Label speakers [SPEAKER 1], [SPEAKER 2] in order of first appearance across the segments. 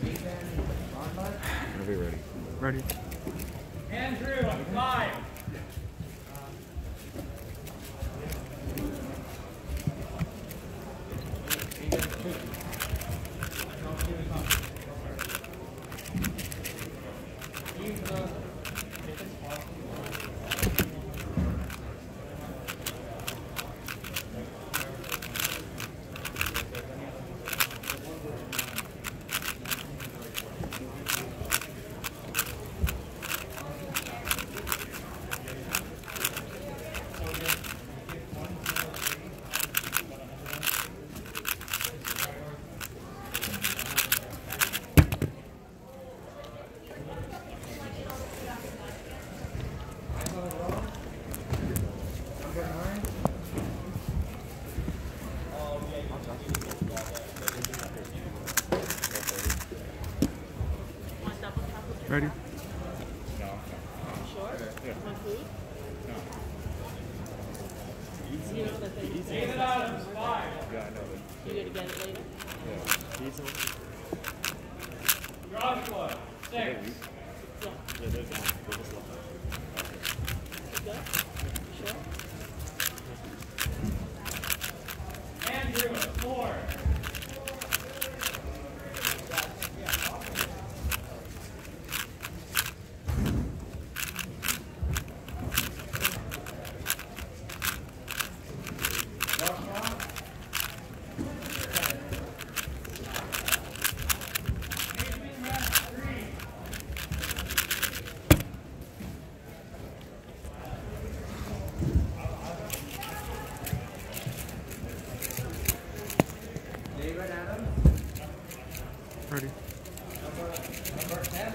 [SPEAKER 1] Are we ready?
[SPEAKER 2] Ready.
[SPEAKER 3] Andrew, on 5.
[SPEAKER 2] Ready.
[SPEAKER 4] Sure?
[SPEAKER 1] Yeah.
[SPEAKER 4] My food? You know that they
[SPEAKER 3] David Adams, 5.
[SPEAKER 1] Yeah, I know.
[SPEAKER 4] you go to get it later?
[SPEAKER 1] Yeah. He's
[SPEAKER 3] Joshua, 6.
[SPEAKER 4] Yeah.
[SPEAKER 1] yeah, there's one. They just left
[SPEAKER 4] You good? You sure?
[SPEAKER 3] Andrew, 4. David Adams,
[SPEAKER 2] Ready.
[SPEAKER 3] number 10.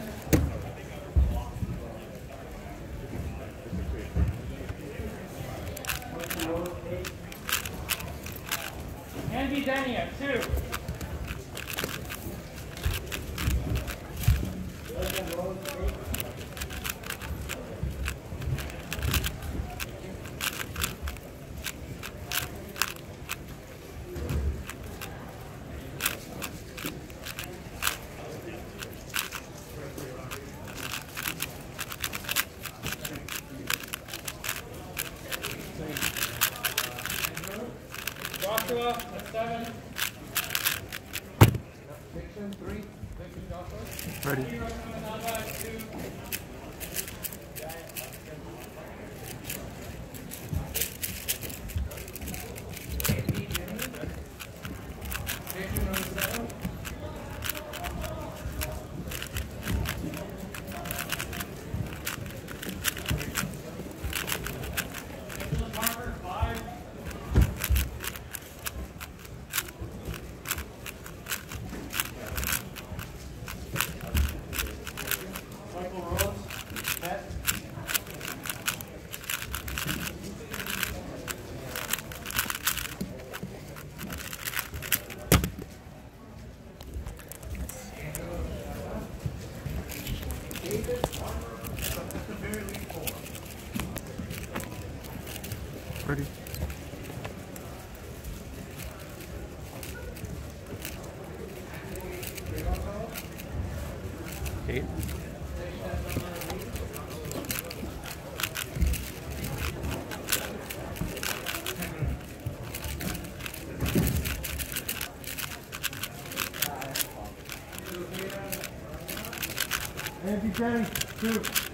[SPEAKER 3] Andy Denny at 2. Joshua at 7. Dixon, 3. Dixon, Joshua.
[SPEAKER 2] Ready.
[SPEAKER 3] Nava at 2. Jason, number 7. Nicholas Harper, 5. Michael Rose, 10.
[SPEAKER 2] Ready. Eight.
[SPEAKER 3] Andy Denny, 2.